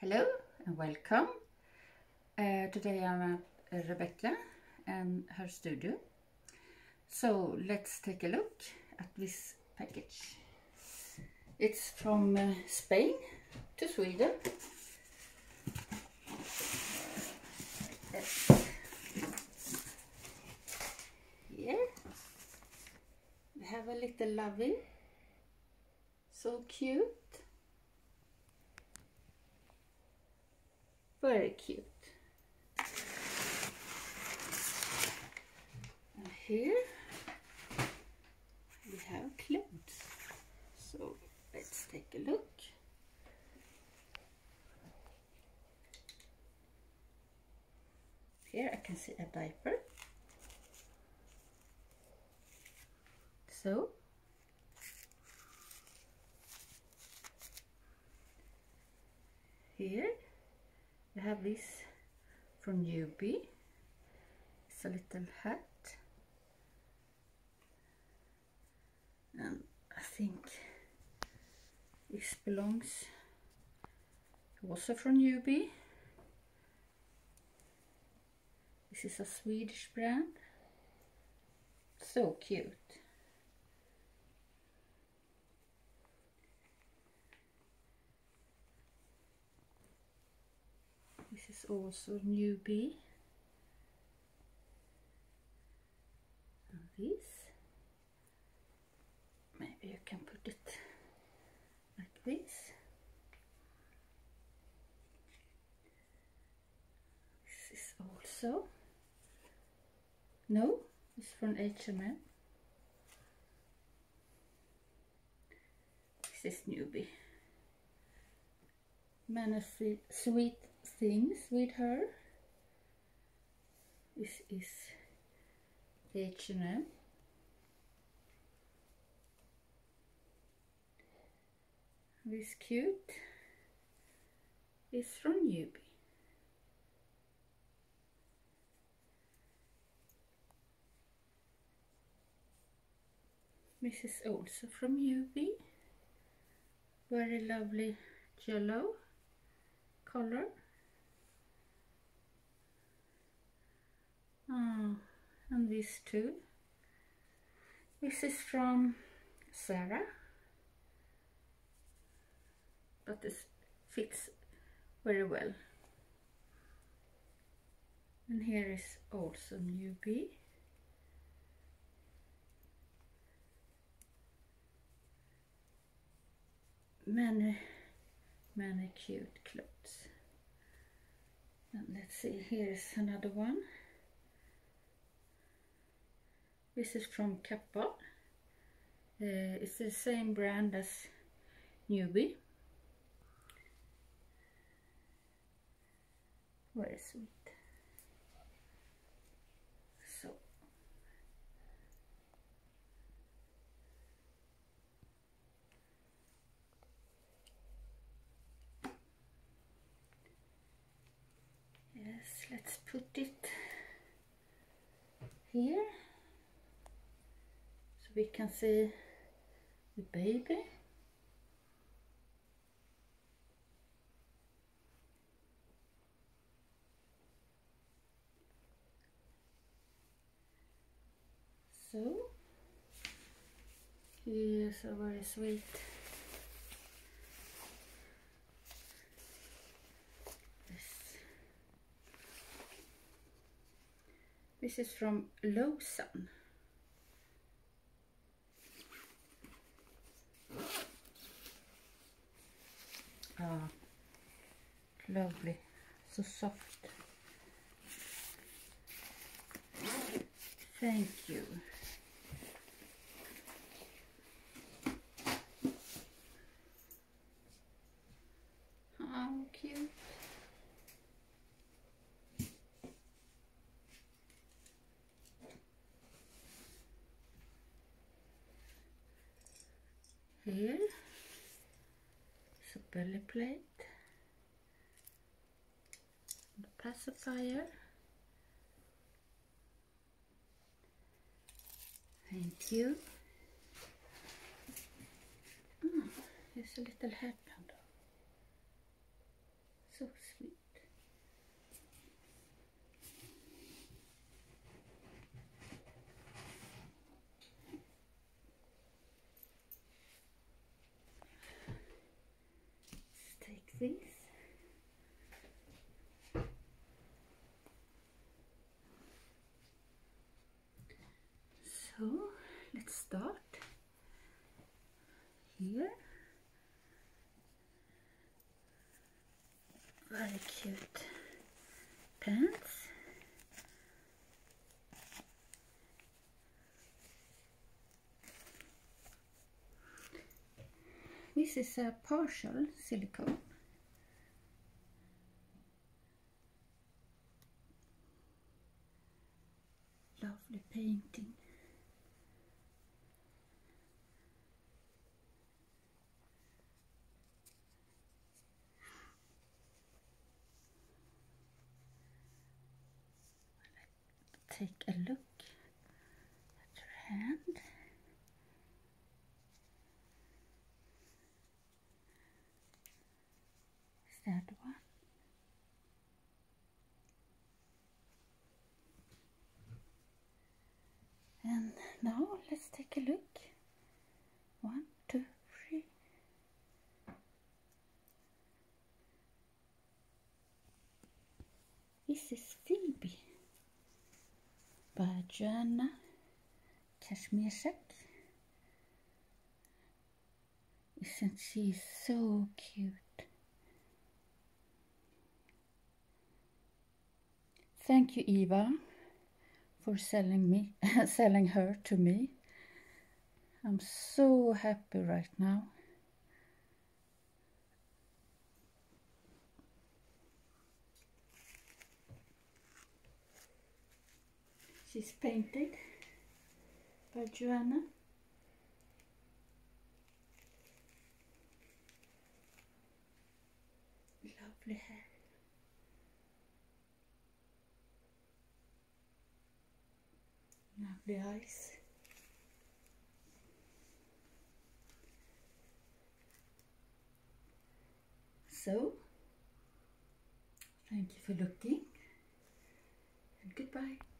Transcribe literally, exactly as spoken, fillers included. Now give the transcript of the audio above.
Hello and welcome. Uh, today I'm at Rebecca and her studio. So let's take a look at this package. It's from uh, Spain to Sweden. Yes. Here we have a little lovey. So cute. Very cute. And here we have clothes. So let's take a look. Here I can see a diaper. So here we have this from Newbie. It's a little hat. And I think this belongs also from Newbie. This is a Swedish brand. So cute. This is also Newbie. And this, maybe you can put it like this. This is also, no, it's from H and M. This is Newbie. Many sweet things with her. This is H and M. This cute is from Newbie. This is also from Newbie. Very lovely yellow color. Oh, and this too. This is from Sarah, but this fits very well. And here is also Newbie. Many, many cute clothes. And let's see, here's another one. This is from Kappa. Uh, it's the same brand as Newbie. Very sweet. So yes, let's put it here so we can see the baby. So here's a very sweet this. This is from Lausanne. Ah, lovely, so soft. Thank you. How cute. Here is a belly plate, and a pacifier. Thank you. Mm, here's a little headband. So sweet. Let's take this. So let's start here. Very cute pants. This is a partial silicone. Lovely painting. Take a look at her hand. Is that one? And now let's take a look. One, two, three. This is Phoebe by Joanna Kaszmierczak. Isn't she so cute? Thank you, Eva, for selling me, selling her to me. I'm so happy right now. She's painted by Joanna. Lovely hair. Lovely eyes. So, thank you for looking and goodbye.